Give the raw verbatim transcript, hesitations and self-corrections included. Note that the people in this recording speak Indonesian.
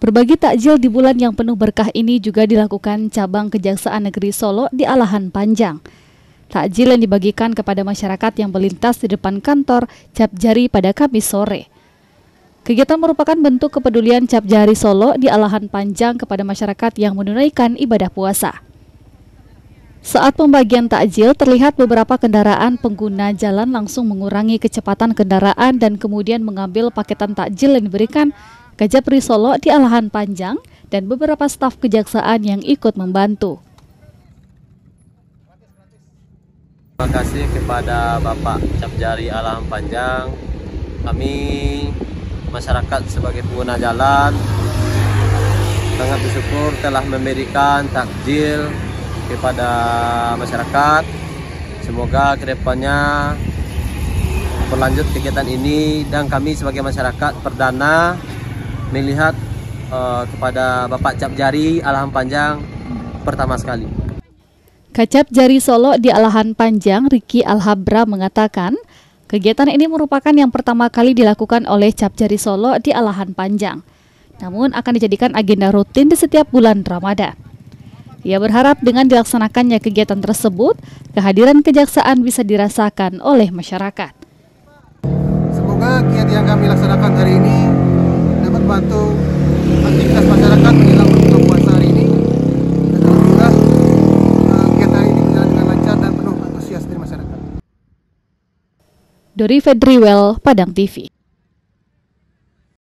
Berbagi takjil di bulan yang penuh berkah ini juga dilakukan cabang Kejaksaan Negeri Solo di Alahan Panjang. Takjil yang dibagikan kepada masyarakat yang melintas di depan kantor Cap Jari pada Kamis sore. Kegiatan merupakan bentuk kepedulian Cap Jari Solo di Alahan Panjang kepada masyarakat yang menunaikan ibadah puasa. Saat pembagian takjil, terlihat beberapa kendaraan pengguna jalan langsung mengurangi kecepatan kendaraan dan kemudian mengambil paketan takjil yang diberikan Kajapri Solo di Alahan Panjang dan beberapa staf kejaksaan yang ikut membantu. Terima kasih kepada Bapak Cap Jari Alahan Panjang. Kami masyarakat sebagai pengguna jalan sangat bersyukur telah memberikan takjil kepada masyarakat. Semoga kedepannya berlanjut kegiatan ini dan kami sebagai masyarakat perdana melihat uh, kepada Bapak Cap Jari Alahan Panjang pertama sekali. Kacap Jari Solo di Alahan Panjang, Riki Alhabra mengatakan, kegiatan ini merupakan yang pertama kali dilakukan oleh Cap Jari Solo di Alahan Panjang, namun akan dijadikan agenda rutin di setiap bulan Ramadan. Ia berharap dengan dilaksanakannya kegiatan tersebut, kehadiran kejaksaan bisa dirasakan oleh masyarakat. Semoga kegiatan yang kami laksanakan hari ini dapat membantu aktivitas masyarakat menjelang berbuka puasa hari ini. Dan alhamdulillah kegiatan ini berjalan dengan lancar dan penuh antusias dari masyarakat. Dori Fedriwel, Padang T V.